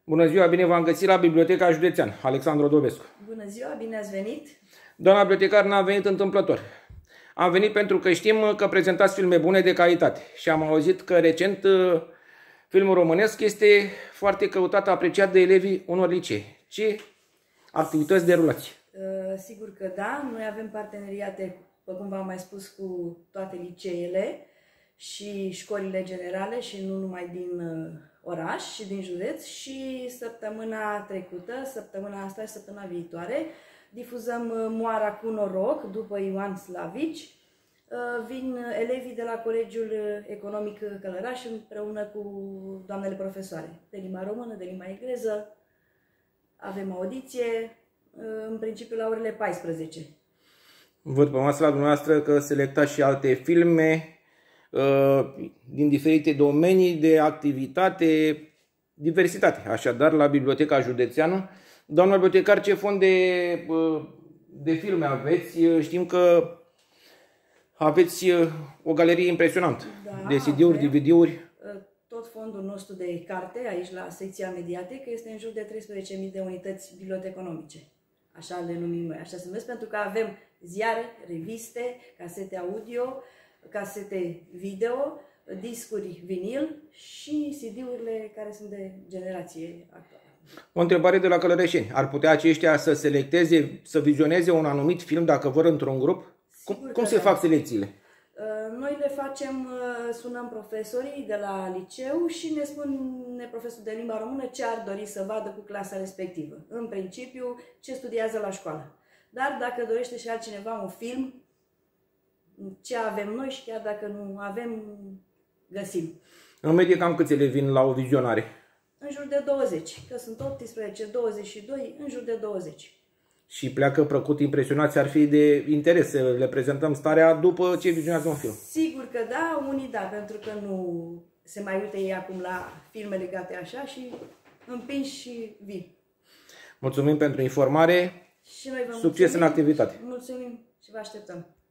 Bună ziua, bine v-am găsit la Biblioteca Județeană, Alexandru Odobescu. Bună ziua, bine ați venit! Doamna bibliotecar n-a venit întâmplător. Am venit pentru că știm că prezentați filme bune de calitate și am auzit că recent filmul românesc este foarte căutat, apreciat de elevii unor licee. Ce activități derulați? Sigur că da, noi avem parteneriate, după cum v-am mai spus, cu toate liceele și școlile generale și nu numai din oraș și din județ, și săptămâna trecută, săptămâna asta și săptămâna viitoare difuzăm Moara cu noroc după Ioan Slavici. Vin elevii de la Colegiul Economic Călăraș împreună cu doamnele profesoare de limba română, de limba engleză. Avem audiție, în principiu la orele 14. Văd pe masă la dumneavoastră că selectați și alte filme din diferite domenii de activitate, diversitate. Așadar, la Biblioteca Județeană. Doamna bibliotecar, ce fond de filme aveți? Știm că aveți o galerie impresionantă, Da, de CD-uri, DVD-uri. Tot fondul nostru de carte, aici la secția mediatecă, este în jur de 13.000 de unități biblioteconomice. Așa le numim noi, așa se numesc, pentru că avem ziare, reviste, casete audio, casete video, discuri vinil și CD-urile care sunt de generație actuală. O întrebare de la călăreșeni. Ar putea aceștia să selecteze, să vizioneze un anumit film dacă vor într-un grup? Cum se fac selecțiile? Noi le facem, sunăm profesorii de la liceu și ne spune profesorul de limba română ce ar dori să vadă cu clasa respectivă. În principiu, ce studiază la școală. Dar dacă dorește și altcineva un film, ce avem noi și chiar dacă nu avem, găsim. În medie cam câți elevi vin la o vizionare? În jur de 20, că sunt 18, 22, în jur de 20. Și pleacă plăcut impresionați, ar fi de interes să le prezentăm starea după ce vizionează un film. Sigur că da, unii da, pentru că nu se mai uită ei acum la filme legate așa și împinși și vin. Mulțumim pentru informare, Și noi vă succes în activitate. Mulțumim și vă așteptăm.